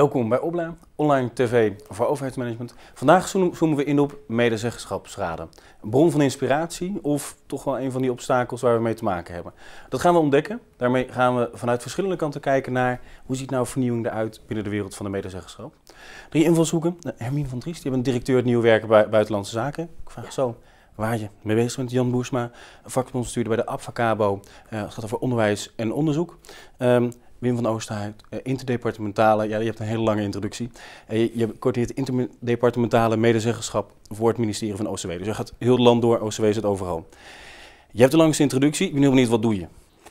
Welkom bij Opla, online tv voor overheidsmanagement. Vandaag zoomen we in op medezeggenschapsraden. Een bron van inspiratie of toch wel een van die obstakels waar we mee te maken hebben. Dat gaan we ontdekken. Daarmee gaan we vanuit verschillende kanten kijken naar hoe ziet nou vernieuwing eruit binnen de wereld van de medezeggenschap. 3 invalshoeken. Hermine van Driest, je bent directeur het nieuwe werken bij Buitenlandse Zaken. Ik vraag zo waar je mee bezig bent. Jan Boersma, vakbondsbestuurder bij de Abfacabo. Het gaat over onderwijs en onderzoek. Wim van Oosterhuid, interdepartementale, ja, je hebt een hele lange introductie. Je coördineert interdepartementale medezeggenschap voor het ministerie van OCW. Dus je gaat heel het land door, OCW zit overal. Je hebt de langste introductie, ik ben heel benieuwd, wat doe je?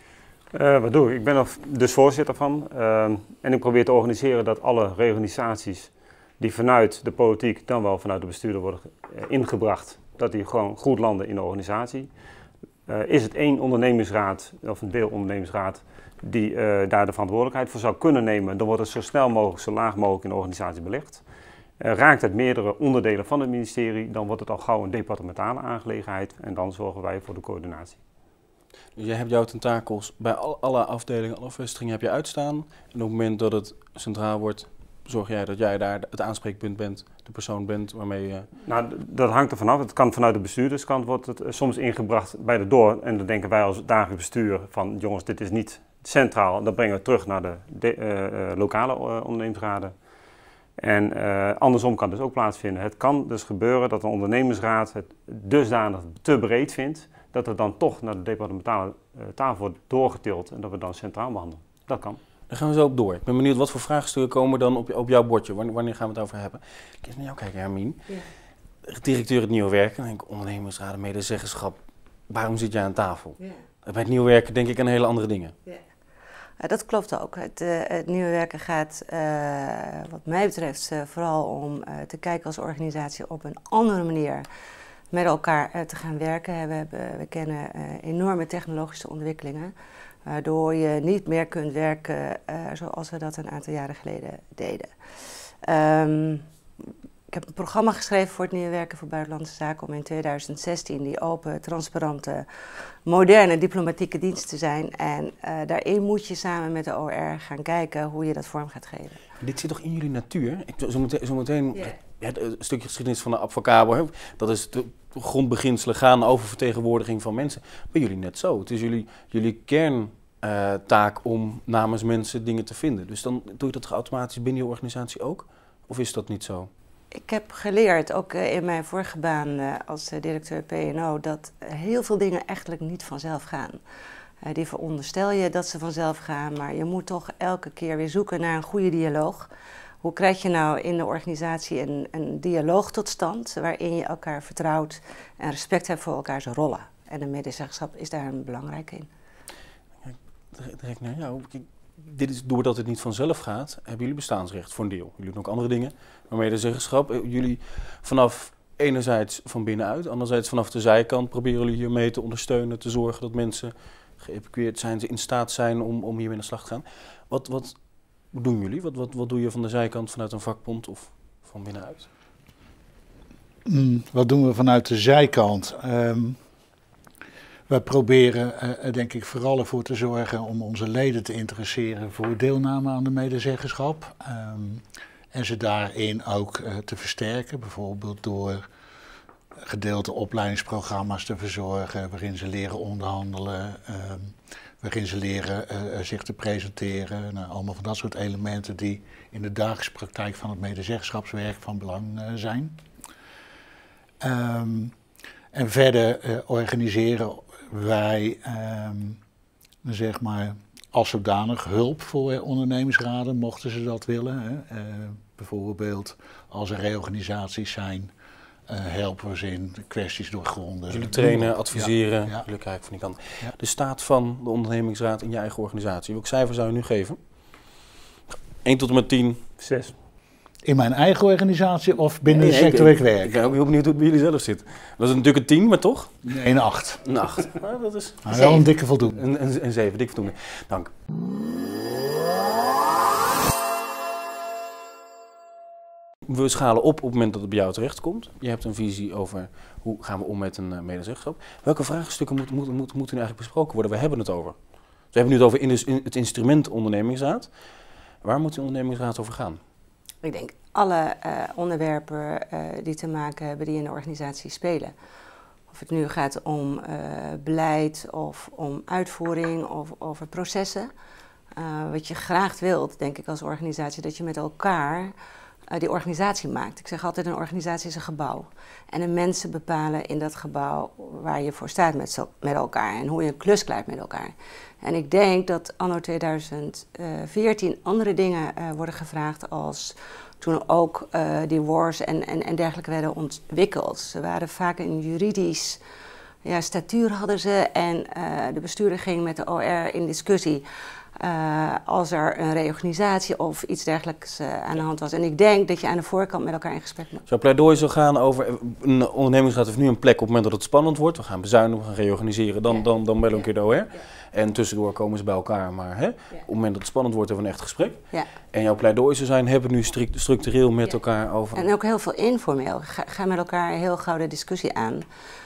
Wat doe ik? Ik ben er dus voorzitter van en ik probeer te organiseren dat alle reorganisaties die vanuit de politiek, dan wel vanuit de bestuurder worden ingebracht, dat die gewoon goed landen in de organisatie. Is het één ondernemingsraad of een deelondernemingsraad die daar de verantwoordelijkheid voor zou kunnen nemen, dan wordt het zo snel mogelijk, zo laag mogelijk in de organisatie belegd. Raakt het meerdere onderdelen van het ministerie, dan wordt het al gauw een departementale aangelegenheid en dan zorgen wij voor de coördinatie. Je hebt jouw tentakels bij alle afdelingen, alle vestigingen heb je uitstaan. En op het moment dat het centraal wordt, zorg jij dat jij daar het aanspreekpunt bent, de persoon bent waarmee je... Nou, dat hangt er vanaf. Het kan vanuit de bestuurderskant wordt het soms ingebracht bij de door. En dan denken wij als dagelijks bestuur van jongens, dit is niet centraal. Dan brengen we het terug naar de lokale ondernemingsraden. En andersom kan dus ook plaatsvinden. Het kan dus gebeuren dat een ondernemingsraad het dusdanig te breed vindt, dat het dan toch naar de departementale tafel wordt doorgetild en dat we dan centraal behandelen. Dat kan. Daar gaan we zo op door. Ik ben benieuwd wat voor vraagstukken komen dan op jouw bordje. Wanneer gaan we het over hebben? Ik eens naar jou kijken, Hermine. Ja. Directeur het nieuwe werken, dan denk ik ondernemingsraden, medezeggenschap. Waarom zit jij aan tafel? Ja. Bij het nieuwe werken denk ik aan hele andere dingen. Ja. Dat klopt ook. Het nieuwe werken gaat wat mij betreft vooral om te kijken als organisatie op een andere manier met elkaar te gaan werken. We kennen enorme technologische ontwikkelingen, waardoor je niet meer kunt werken zoals we dat een aantal jaren geleden deden. Ik heb een programma geschreven voor het nieuwe werken voor Buitenlandse Zaken om in 2016 die open, transparante, moderne diplomatieke dienst te zijn. En daarin moet je samen met de OR gaan kijken hoe je dat vorm gaat geven. Dit zit toch in jullie natuur? Zometeen een stukje geschiedenis van de Abfacabo, dat is de grondbeginselen gaan over vertegenwoordiging van mensen. Bij jullie net zo. Het is jullie kerntaak om namens mensen dingen te vinden. Dus dan doe je dat automatisch binnen je organisatie ook? Of is dat niet zo? Ik heb geleerd, ook in mijn vorige baan als directeur P&O, dat heel veel dingen eigenlijk niet vanzelf gaan. Die veronderstel je dat ze vanzelf gaan, maar je moet toch elke keer weer zoeken naar een goede dialoog. Hoe krijg je nou in de organisatie een dialoog tot stand waarin je elkaar vertrouwt en respect hebt voor elkaars rollen? En de medezeggenschap is daar een belangrijke in. Direct naar jou. Dit is doordat het niet vanzelf gaat, hebben jullie bestaansrecht voor een deel. Jullie doen ook andere dingen, maar medezeggenschap. Jullie vanaf enerzijds van binnenuit, anderzijds vanaf de zijkant proberen jullie hiermee te ondersteunen, te zorgen dat mensen geëvacueerd zijn, ze in staat zijn om hiermee aan de slag te gaan. Wat doen jullie? Wat doe je van de zijkant vanuit een vakbond of van binnenuit? Wat doen we vanuit de zijkant? We proberen denk ik vooral ervoor te zorgen om onze leden te interesseren voor deelname aan de medezeggenschap. En ze daarin ook te versterken, bijvoorbeeld door gedeelte opleidingsprogramma's te verzorgen, waarin ze leren onderhandelen, waarin ze leren zich te presenteren. Nou, allemaal van dat soort elementen die in de dagelijkse praktijk van het medezeggenschapswerk van belang zijn. En verder organiseren wij zeg maar als zodanig hulp voor ondernemingsraden, mochten ze dat willen. Bijvoorbeeld als er reorganisaties zijn, helpen we ze in kwesties doorgronden. Jullie trainen, adviseren, ja. jullie kijken van die kant. Ja. De staat van de ondernemingsraad in je eigen organisatie, welk cijfer zou je nu geven? 1 tot en met 10. 6. In mijn eigen organisatie of binnen de sector waar ik werk? Ik ben ook heel benieuwd hoe het bij jullie zelf zit. Dat is natuurlijk een 10, maar toch? Nee, een 8. Een 8. Nou, dat is wel een dikke voldoende. Een 7, dik voldoende. Dank. We schalen op het moment dat het bij jou terechtkomt. Je hebt een visie over hoe gaan we om met een medezeggenschap. Welke vraagstukken moeten nu eigenlijk besproken worden? We hebben het over. We hebben nu het over het instrument ondernemingsraad. Waar moet die ondernemingsraad over gaan? Ik denk alle onderwerpen die te maken hebben die in de organisatie spelen. Of het nu gaat om beleid of om uitvoering of over processen. Wat je graag wilt, denk ik als organisatie, dat je met elkaar die organisatie maakt. Ik zeg altijd, een organisatie is een gebouw. En de mensen bepalen in dat gebouw waar je voor staat met elkaar. En hoe je een klus klaart met elkaar. En ik denk dat anno 2014 andere dingen worden gevraagd als toen ook die wars en dergelijke werden ontwikkeld. Ze waren vaak een juridisch statuur hadden ze en de bestuurder ging met de OR in discussie als er een reorganisatie of iets dergelijks aan de hand was. En ik denk dat je aan de voorkant met elkaar in gesprek moet. Zou pleidooi zo gaan over een ondernemingsraad heeft nu een plek op het moment dat het spannend wordt. We gaan bezuinigen, we gaan reorganiseren, dan bellen we een keer de OR. Ja. En tussendoor komen ze bij elkaar, maar op het moment dat het spannend wordt hebben we een echt gesprek. Ja. En jouw pleidooi zou zijn, hebben we nu structureel met elkaar over. En ook heel veel informeel. Ga met elkaar een heel gauw de discussie aan.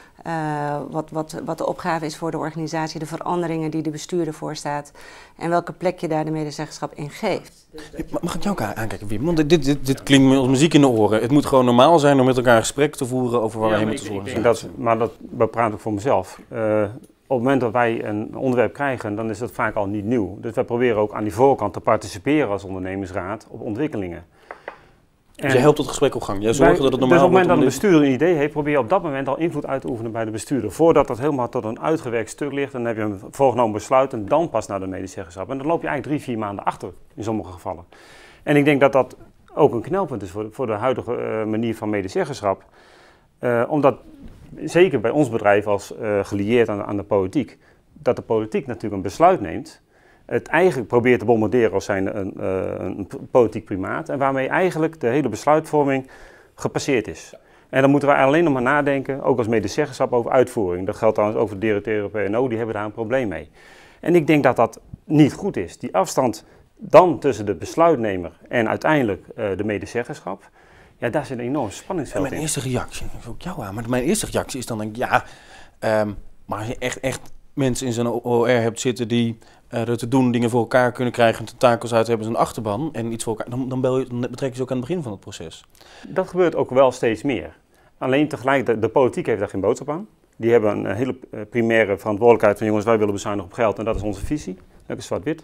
Wat de opgave is voor de organisatie, de veranderingen die de bestuurder voorstaat en welke plek je daar de medezeggenschap in geeft. Mag ik jou aankijken, Wim? Want dit klinkt me als muziek in de oren. Het moet gewoon normaal zijn om met elkaar een gesprek te voeren over waar we heen moeten zorgen. Maar dat praat ik voor mezelf. Op het moment dat wij een onderwerp krijgen, dan is dat vaak al niet nieuw. Dus wij proberen ook aan die voorkant te participeren als ondernemingsraad op ontwikkelingen. Dus jij helpt het gesprek op gang. Jij zorgt dat het normaal dus op het moment dat wordt. een bestuurder een idee heeft, probeer je op dat moment al invloed uit te oefenen bij de bestuurder. Voordat dat helemaal tot een uitgewerkt stuk ligt, dan heb je een voorgenomen besluit en dan pas naar de medezeggenschap. En dan loop je eigenlijk 3-4 maanden achter in sommige gevallen. En ik denk dat dat ook een knelpunt is voor de huidige manier van medezeggenschap. Omdat, zeker bij ons bedrijf als gelieerd aan de politiek, dat de politiek natuurlijk een besluit neemt. Het eigenlijk probeert te bombarderen als zijn een politiek primaat. En waarmee eigenlijk de hele besluitvorming gepasseerd is. En dan moeten wij alleen nog maar nadenken, ook als medezeggenschap, over uitvoering. Dat geldt trouwens ook voor de directeuren PNO, die hebben daar een probleem mee. En ik denk dat dat niet goed is. Die afstand dan tussen de besluitnemer en uiteindelijk de medezeggenschap, ja, daar zit een enorm spanningsveld in. Mijn eerste reactie, ik wil ook jou aan, maar mijn eerste reactie is dan denk ik, maar als je echt mensen in zijn OR hebt zitten die er te doen, dingen voor elkaar kunnen krijgen, tentakels uit hebben, zijn achterban en iets voor elkaar, dan betrek je ze ook aan het begin van het proces. Dat gebeurt ook wel steeds meer. Alleen tegelijk, de politiek heeft daar geen boodschap aan. Die hebben een hele primaire verantwoordelijkheid van jongens, wij willen bezuinigen op geld en dat is onze visie. Dat is zwart-wit.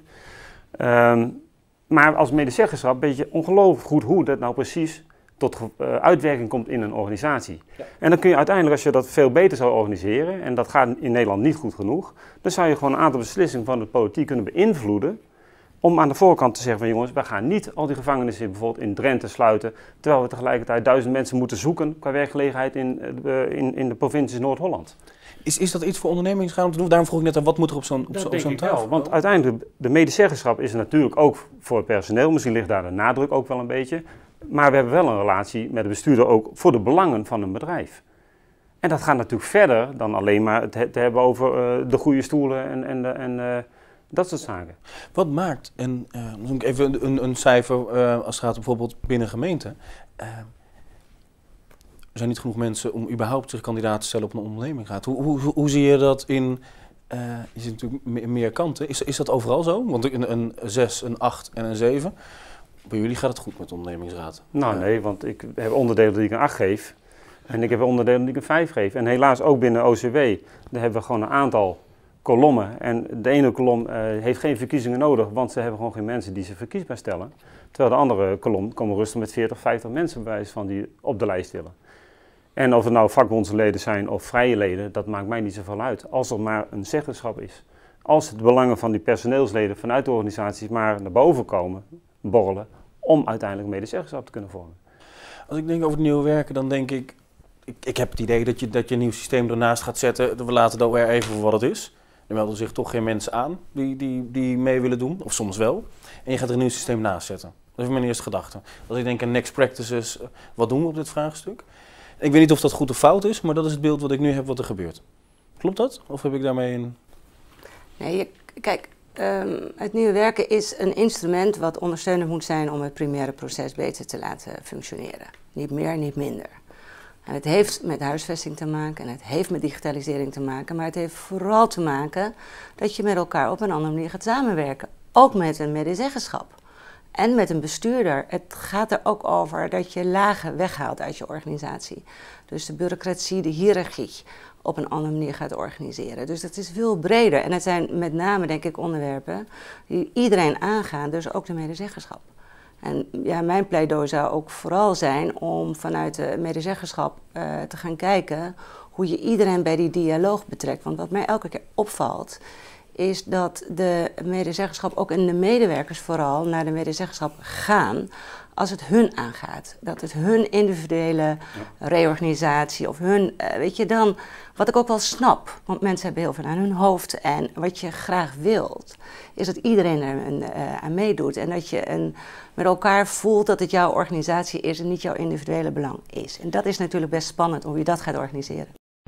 Maar als medezeggenschap weet je ongelooflijk goed hoe dat nou precies tot uitwerking komt in een organisatie. Ja. En dan kun je uiteindelijk, als je dat veel beter zou organiseren, en dat gaat in Nederland niet goed genoeg, dan zou je gewoon een aantal beslissingen van de politiek kunnen beïnvloeden om aan de voorkant te zeggen van jongens, wij gaan niet al die gevangenissen bijvoorbeeld in Drenthe sluiten, terwijl we tegelijkertijd 1000 mensen moeten zoeken qua werkgelegenheid in de provincies Noord-Holland. Is dat iets voor ondernemingsraad om te doen? Daarom vroeg ik net aan, wat moet er op zo'n tafel? Want uiteindelijk, de medezeggenschap is er natuurlijk ook voor het personeel, misschien ligt daar de nadruk ook wel een beetje. Maar we hebben wel een relatie met de bestuurder ook voor de belangen van een bedrijf. En dat gaat natuurlijk verder dan alleen maar het hebben over de goede stoelen en dat soort zaken. Wat maakt, en noem ik even een cijfer als het gaat bijvoorbeeld binnen gemeenten. Er zijn niet genoeg mensen om überhaupt zich kandidaat te stellen op een ondernemingsraad. Hoe zie je dat in, je ziet natuurlijk meer kanten. Is dat overal zo? Want een 6, een 8 en een 7... Bij jullie gaat het goed met de ondernemingsraad? Nou nee, want ik heb onderdelen die ik een 8 geef. En ik heb onderdelen die ik een 5 geef. En helaas ook binnen OCW, daar hebben we gewoon een aantal kolommen. En de ene kolom heeft geen verkiezingen nodig, want ze hebben gewoon geen mensen die ze verkiesbaar stellen. Terwijl de andere kolom komen rustig met 40, 50 mensen bij wijze van die op de lijst willen. En of het nou vakbondsleden zijn of vrije leden, dat maakt mij niet zoveel uit. Als er maar een zeggenschap is. Als de belangen van die personeelsleden vanuit de organisaties maar naar boven komen, borrelen, om uiteindelijk medezeggenschap te kunnen vormen. Als ik denk over het nieuwe werken, dan denk ik heb het idee dat je een nieuw systeem ernaast gaat zetten. We laten dat weer even voor wat het is. Er melden zich toch geen mensen aan die mee willen doen, of soms wel. En je gaat er een nieuw systeem naast zetten. Dat is mijn eerste gedachte. Als ik denk aan next practices, wat doen we op dit vraagstuk? Ik weet niet of dat goed of fout is, maar dat is het beeld wat ik nu heb wat er gebeurt. Klopt dat? Of heb ik daarmee een... Nee, kijk, het nieuwe werken is een instrument wat ondersteunend moet zijn om het primaire proces beter te laten functioneren. Niet meer, niet minder. En het heeft met huisvesting te maken en het heeft met digitalisering te maken, maar het heeft vooral te maken dat je met elkaar op een andere manier gaat samenwerken. Ook met een medezeggenschap. en met een bestuurder. Het gaat er ook over dat je lagen weghaalt uit je organisatie. Dus de bureaucratie, de hiërarchie op een andere manier gaat organiseren. Dus dat is veel breder. En het zijn met name, denk ik, onderwerpen die iedereen aangaan, dus ook de medezeggenschap. En ja, mijn pleidooi zou ook vooral zijn om vanuit de medezeggenschap te gaan kijken hoe je iedereen bij die dialoog betrekt. Want wat mij elke keer opvalt, is dat de medezeggenschap, ook en de medewerkers vooral, naar de medezeggenschap gaan als het hun aangaat. Dat het hun individuele reorganisatie of hun, weet je dan, wat ik ook wel snap, want mensen hebben heel veel aan hun hoofd en wat je graag wilt, is dat iedereen er aan meedoet en dat je met elkaar voelt dat het jouw organisatie is en niet jouw individuele belang is. En dat is natuurlijk best spannend hoe je dat gaat organiseren.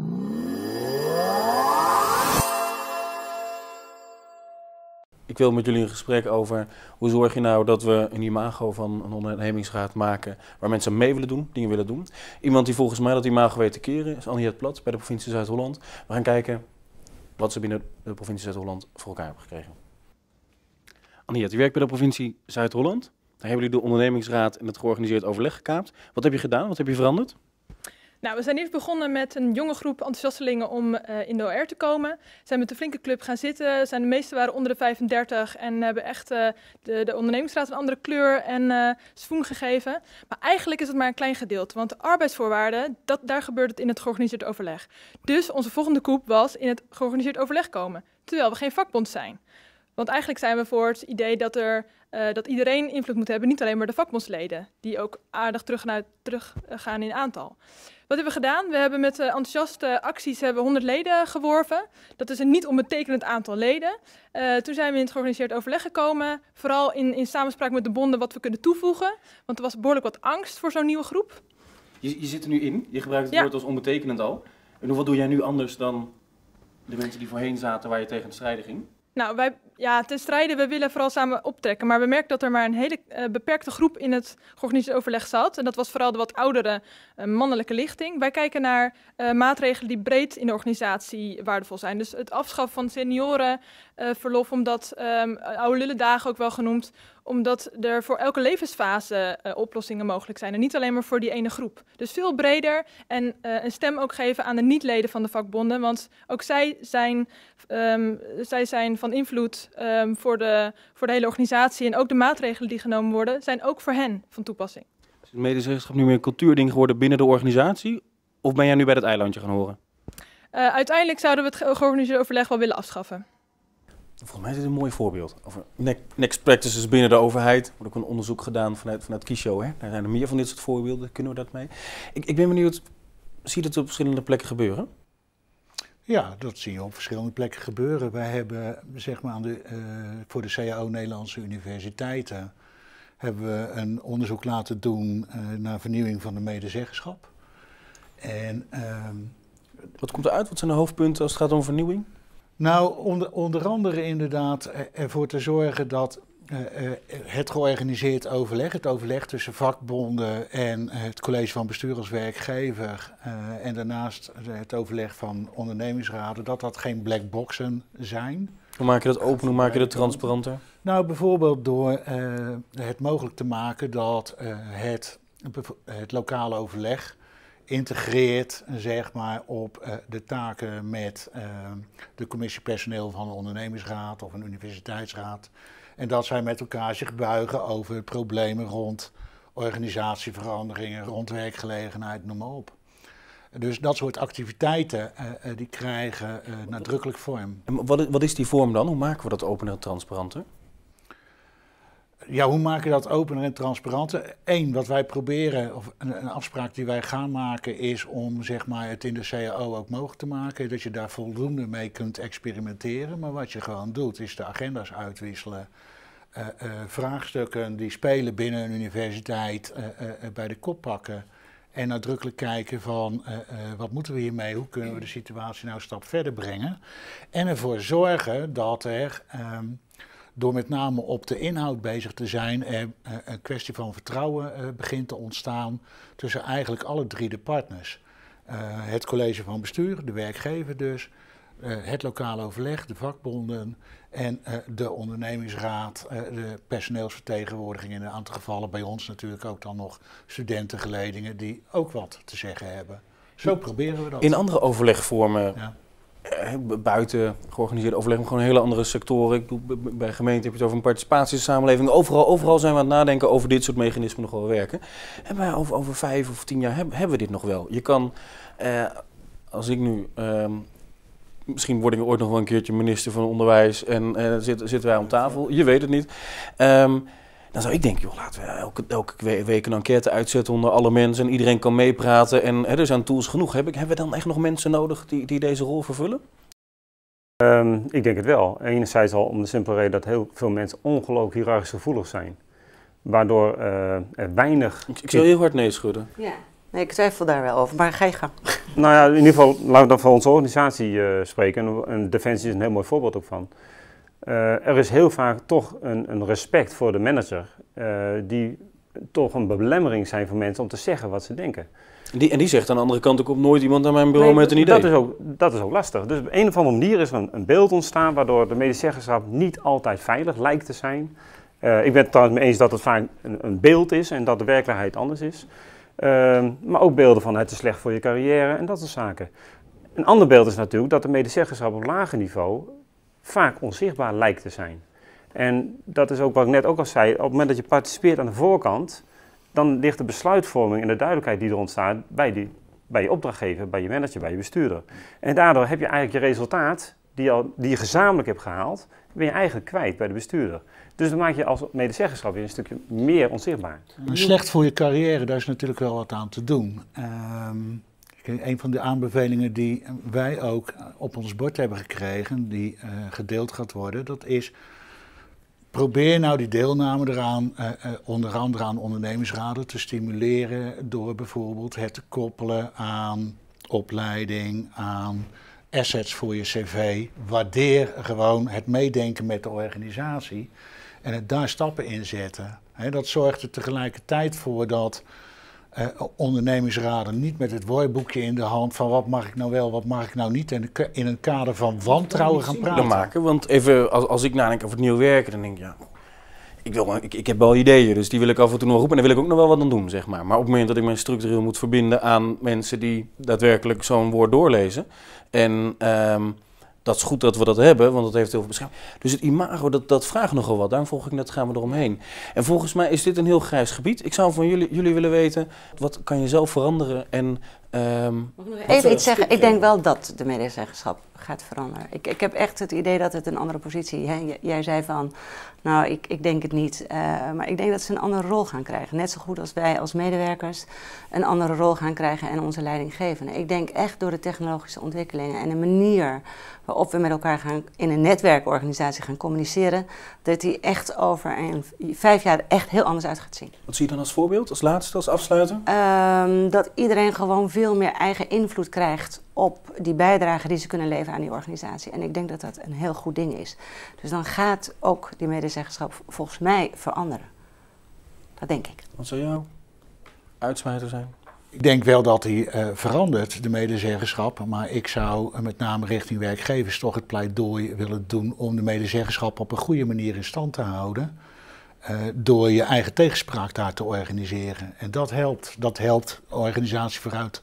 Ik wil met jullie een gesprek over hoe zorg je nou dat we een imago van een ondernemingsraad maken waar mensen mee willen doen, dingen willen doen. Iemand die volgens mij dat imago weet te keren is Aniette Plat bij de provincie Zuid-Holland. We gaan kijken wat ze binnen de provincie Zuid-Holland voor elkaar hebben gekregen. Aniette, je werkt bij de provincie Zuid-Holland. Daar hebben jullie de ondernemingsraad en het georganiseerd overleg gekaapt. Wat heb je gedaan? Wat heb je veranderd? Nou, we zijn eerst begonnen met een jonge groep enthousiastelingen om in de OR te komen. We zijn met een flinke club gaan zitten. De meeste waren onder de 35 en hebben echt de ondernemingsraad een andere kleur en swoon gegeven. Maar eigenlijk is het maar een klein gedeelte, want de arbeidsvoorwaarden, daar gebeurt het in het georganiseerd overleg. Dus onze volgende koep was in het georganiseerd overleg komen, terwijl we geen vakbond zijn. Want eigenlijk zijn we voor het idee dat iedereen invloed moet hebben, niet alleen maar de vakbondsleden, die ook aardig teruggaan in aantal. Wat hebben we gedaan? We hebben met enthousiaste acties 100 leden geworven. Dat is een niet onbetekenend aantal leden. Toen zijn we in het georganiseerd overleg gekomen, vooral in samenspraak met de bonden wat we kunnen toevoegen. Want er was behoorlijk wat angst voor zo'n nieuwe groep. Je zit er nu in, je gebruikt het woord als onbetekenend al. En wat doe jij nu anders dan de mensen die voorheen zaten waar je tegen te strijden ging? Nou, ten strijde, we willen vooral samen optrekken. Maar we merken dat er maar een hele beperkte groep in het georganiseerd overleg zat. En dat was vooral de wat oudere mannelijke lichting. Wij kijken naar maatregelen die breed in de organisatie waardevol zijn. Dus het afschaffen van seniorenverlof, omdat oude lullendagen ook wel genoemd, omdat er voor elke levensfase oplossingen mogelijk zijn. En niet alleen maar voor die ene groep. Dus veel breder en een stem ook geven aan de niet-leden van de vakbonden. Want ook zij zijn van invloed voor de hele organisatie. En ook de maatregelen die genomen worden, zijn ook voor hen van toepassing. Is het medezeggenschap nu meer een cultuurding geworden binnen de organisatie? Of ben jij nu bij dat eilandje gaan horen? Uiteindelijk zouden we het georganiseerd overleg wel willen afschaffen. Volgens mij is dit een mooi voorbeeld. Over next practices binnen de overheid. Er wordt ook een onderzoek gedaan vanuit Kisho. Hè? Daar zijn er meer van dit soort voorbeelden. Kunnen we dat mee? Ik ben benieuwd, zie je dat op verschillende plekken gebeuren? Ja, dat zie je op verschillende plekken gebeuren. Wij hebben zeg maar voor de CAO Nederlandse universiteiten hebben we een onderzoek laten doen naar vernieuwing van de medezeggenschap. En, wat komt eruit? Wat zijn de hoofdpunten als het gaat om vernieuwing? Nou, onder andere inderdaad ervoor te zorgen dat het georganiseerd overleg, het overleg tussen vakbonden en het college van bestuur als werkgever en daarnaast het overleg van ondernemingsraden, dat geen black boxen zijn. Hoe maak je dat open, hoe maak je dat transparanter? Nou, bijvoorbeeld door het mogelijk te maken dat het lokale overleg integreert zeg maar, op de taken met de commissie personeel van een ondernemingsraad of een universiteitsraad. En dat zij met elkaar zich buigen over problemen rond organisatieveranderingen, rond werkgelegenheid, noem maar op. Dus dat soort activiteiten die krijgen nadrukkelijk vorm. En wat is die vorm dan? Hoe maken we dat opener en transparanter? Ja, hoe maak je dat opener en transparanter? Eén, wat wij proberen, of een afspraak die wij gaan maken, is om zeg maar, het in de CAO ook mogelijk te maken. Dat je daar voldoende mee kunt experimenteren. Maar wat je gewoon doet, is de agenda's uitwisselen. Vraagstukken die spelen binnen een universiteit bij de kop pakken. En nadrukkelijk kijken van wat moeten we hiermee, hoe kunnen we de situatie nou een stap verder brengen. En ervoor zorgen dat er, door met name op de inhoud bezig te zijn, een kwestie van vertrouwen begint te ontstaan tussen eigenlijk alle drie de partners. Het college van bestuur, de werkgever dus, het lokale overleg, de vakbonden en de ondernemingsraad, de personeelsvertegenwoordiging in een aantal gevallen, bij ons natuurlijk ook dan nog studentengeledingen die ook wat te zeggen hebben. Zo proberen we dat. In andere overlegvormen, Ja. Buiten georganiseerde overleg, maar gewoon hele andere sectoren. Ik bedoel, bij gemeenten heb je het over een participatiesamenleving. Overal zijn we aan het nadenken over dit soort mechanismen nog wel werken. En wij over 5 of 10 jaar hebben we dit nog wel. Je kan, als ik nu... misschien word ik ooit nog wel een keertje minister van Onderwijs en zitten wij om tafel. Je weet het niet. Dan zou ik denken, joh, laten we elke week een enquête uitzetten onder alle mensen en iedereen kan meepraten. En er zijn tools genoeg. Hebben we dan echt nog mensen nodig die deze rol vervullen? Ik denk het wel. Enerzijds al om de simpele reden dat heel veel mensen ongelooflijk hiërarchisch gevoelig zijn. Waardoor er weinig... Ik zou heel hard nee schudden. Ja. Nee, ik twijfel daar wel over, maar ga je gang. Nou ja, in ieder geval, laten we dan voor onze organisatie spreken. En Defensie is een heel mooi voorbeeld ook van. Er is heel vaak toch een respect voor de manager, die toch een belemmering zijn voor mensen om te zeggen wat ze denken. Die zegt aan de andere kant, er komt nooit iemand aan mijn bureau met een idee. Dat is ook lastig. Dus op een of andere manier is er een beeld ontstaan waardoor de medezeggenschap niet altijd veilig lijkt te zijn. Ik ben het trouwens mee eens dat het vaak een beeld is en dat de werkelijkheid anders is. Maar ook beelden van het is slecht voor je carrière en dat soort zaken. Een ander beeld is natuurlijk dat de medezeggenschap op lager niveau vaak onzichtbaar lijkt te zijn. En dat is ook wat ik net ook al zei, op het moment dat je participeert aan de voorkant, dan ligt de besluitvorming en de duidelijkheid die er ontstaat bij je opdrachtgever, bij je manager, bij je bestuurder. En daardoor heb je eigenlijk je resultaat, die je gezamenlijk hebt gehaald, ben je eigenlijk kwijt bij de bestuurder. Dus dan maak je als medezeggenschap weer een stukje meer onzichtbaar. Maar slecht voor je carrière, daar is natuurlijk wel wat aan te doen. Een van de aanbevelingen die wij ook op ons bord hebben gekregen, die gedeeld gaat worden, dat is: probeer nou die deelname eraan, onder andere aan ondernemingsraden, te stimuleren door bijvoorbeeld het te koppelen aan opleiding, aan assets voor je cv. Waardeer gewoon het meedenken met de organisatie en het daar stappen in zetten. Dat zorgt er tegelijkertijd voor dat ondernemingsraden niet met het woordenboekje in de hand van wat mag ik nou wel, wat mag ik nou niet, en in een kader van wantrouwen gaan praten. Maken, want even als ik nadenk over het nieuw werken, dan denk ik, ja, ik heb wel ideeën, dus die wil ik af en toe nog roepen en daar wil ik ook nog wel wat aan doen, zeg maar. Maar op het moment dat ik mij structureel moet verbinden aan mensen die daadwerkelijk zo'n woord doorlezen, en dat is goed dat we dat hebben, want dat heeft heel veel bescherming. Dus het imago, dat vraagt nogal wat. Daarom volg ik net, gaan we eromheen. En volgens mij is dit een heel grijs gebied. Ik zou van jullie willen weten, wat kan je zelf veranderen? En, even iets zeggen, ik denk wel dat de medezeggenschap gaat veranderen. Ik heb echt het idee dat het een andere positie is. Jij zei van, nou, ik denk het niet. Maar ik denk dat ze een andere rol gaan krijgen. Net zo goed als wij als medewerkers een andere rol gaan krijgen en onze leidinggevenden. Ik denk echt door de technologische ontwikkelingen en de manier waarop we met elkaar in een netwerkorganisatie gaan communiceren, dat die echt over 5 jaar echt heel anders uit gaat zien. Wat zie je dan als voorbeeld, als laatste, als afsluiter? Dat iedereen gewoon veel meer eigen invloed krijgt op die bijdrage die ze kunnen leveren aan die organisatie. En ik denk dat dat een heel goed ding is. Dus dan gaat ook die medezeggenschap volgens mij veranderen. Dat denk ik. Wat zou jouw uitsmijter zijn? Ik denk wel dat die verandert, de medezeggenschap. Maar ik zou met name richting werkgevers toch het pleidooi willen doen om de medezeggenschap op een goede manier in stand te houden. Door je eigen tegenspraak daar te organiseren. En dat helpt de organisatie vooruit.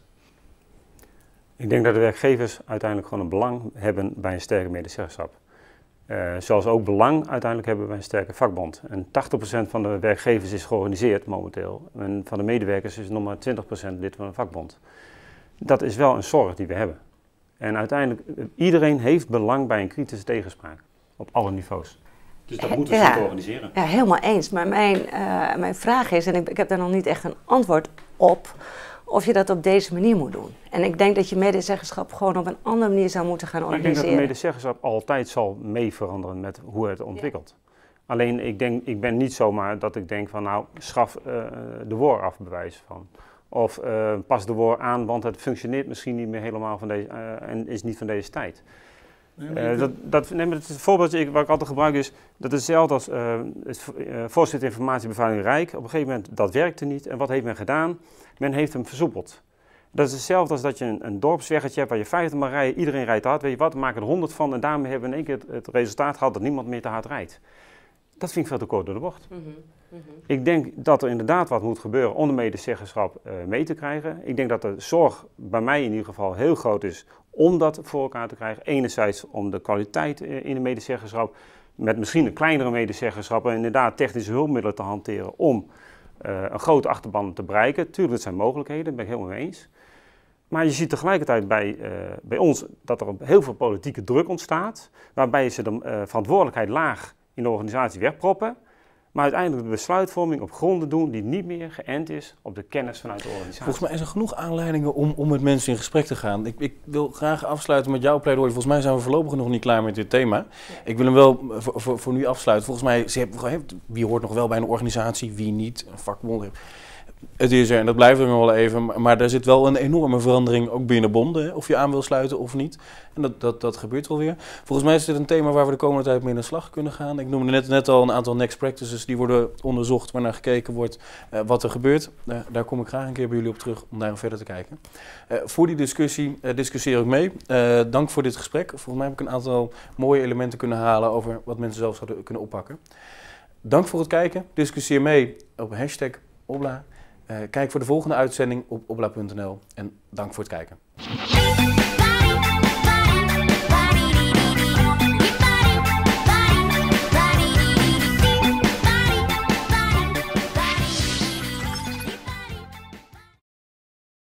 Ik denk dat de werkgevers uiteindelijk gewoon een belang hebben bij een sterke medezeggenschap. Zoals ook belang uiteindelijk hebben bij een sterke vakbond. En 80% van de werkgevers is georganiseerd momenteel. En van de medewerkers is nog maar 20% lid van een vakbond. Dat is wel een zorg die we hebben. En uiteindelijk, iedereen heeft belang bij een kritische tegenspraak. Op alle niveaus. Dus dat moeten we goed organiseren. Ja, helemaal eens. Maar mijn vraag is, en ik heb daar nog niet echt een antwoord op, of je dat op deze manier moet doen. En ik denk dat je medezeggenschap gewoon op een andere manier zou moeten gaan organiseren. Ik denk dat de medezeggenschap altijd zal mee veranderen met hoe het ontwikkelt. Ja. Alleen ik ben niet zomaar dat ik denk van nou, schaf de woord af, bewijs van. Of pas de woord aan, want het functioneert misschien niet meer helemaal van deze, en is niet van deze tijd. Het voorbeeldje wat ik altijd gebruik is, dat is hetzelfde als het voorzitter informatiebevaling Rijk. Op een gegeven moment, dat werkte niet. En wat heeft men gedaan? Men heeft hem versoepeld. Dat is hetzelfde als dat je een dorpsweggetje hebt waar je 50 mag rijden, iedereen rijdt hard, weet je wat, we maken er 100 van en daarmee hebben we in één keer het resultaat gehad dat niemand meer te hard rijdt. Dat vind ik veel te kort door de bocht. Ik denk dat er inderdaad wat moet gebeuren om de medezeggenschap mee te krijgen. Ik denk dat de zorg bij mij in ieder geval heel groot is om dat voor elkaar te krijgen. Enerzijds om de kwaliteit in de medezeggenschap, met misschien een kleinere medezeggenschap en inderdaad technische hulpmiddelen te hanteren om een grote achterban te bereiken. Tuurlijk, dat zijn mogelijkheden, daar ben ik helemaal mee eens. Maar je ziet tegelijkertijd bij ons dat er heel veel politieke druk ontstaat, waarbij ze de verantwoordelijkheid laag in de organisatie wegproppen, maar uiteindelijk de besluitvorming op gronden doen die niet meer geënt is op de kennis vanuit de organisatie. Volgens mij is er genoeg aanleidingen om met mensen in gesprek te gaan. Ik wil graag afsluiten met jouw pleidooi. Volgens mij zijn we voorlopig nog niet klaar met dit thema. Ja. Ik wil hem wel voor nu afsluiten. Volgens mij, wie hoort nog wel bij een organisatie, wie niet, een vakbond. Het is er en dat blijft er nog wel even, maar er zit wel een enorme verandering ook binnen bonden, of je aan wil sluiten of niet. En dat gebeurt wel weer. Volgens mij is dit een thema waar we de komende tijd mee in de slag kunnen gaan. Ik noemde net al een aantal next practices die worden onderzocht, waarnaar gekeken wordt wat er gebeurt. Daar kom ik graag een keer bij jullie op terug om daar verder te kijken. Voor die discussie discussieer ik mee. Dank voor dit gesprek. Volgens mij heb ik een aantal mooie elementen kunnen halen over wat mensen zelf zouden kunnen oppakken. Dank voor het kijken. Discussieer mee op #Obla. Kijk voor de volgende uitzending op obla.nl en dank voor het kijken.